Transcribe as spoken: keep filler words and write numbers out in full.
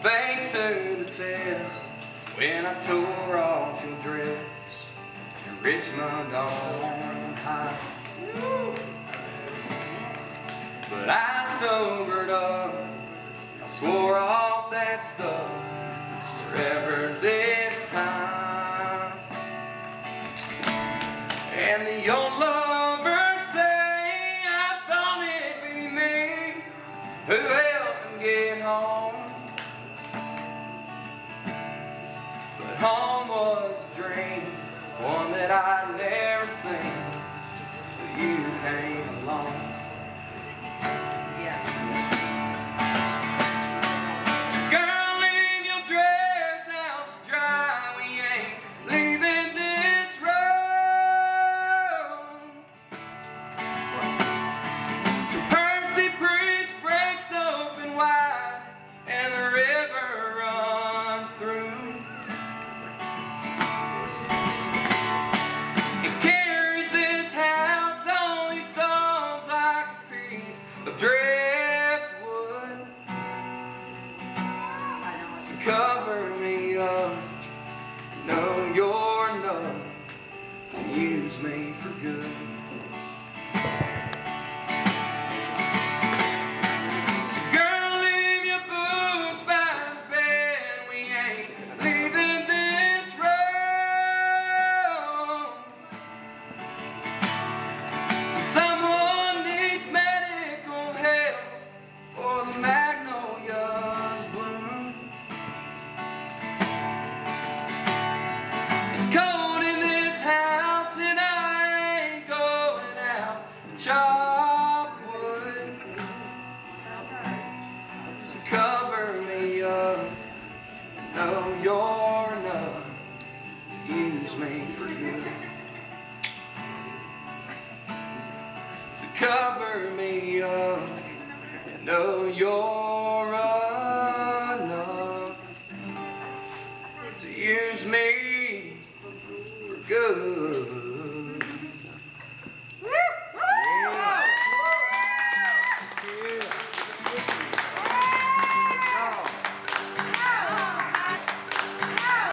faked to the test when I tore off your dress in Richmond on high. But I sobered up, I swore off that stuff forever this time. And the old lovers say I thought it'd be me who helped them get home. But home was a dream, one that I'd never seen till you came along. Driftwood, so cover me up, know you're enough to use me for good. So girl, leave your boots by the bed, we ain't leaving this road. To someone needs medical help or the magnolias bloom. It's cold in this house and I ain't going out to chop wood. So cover me up, know you're enough to use me for good. So cover me up, know you're enough to use me for good.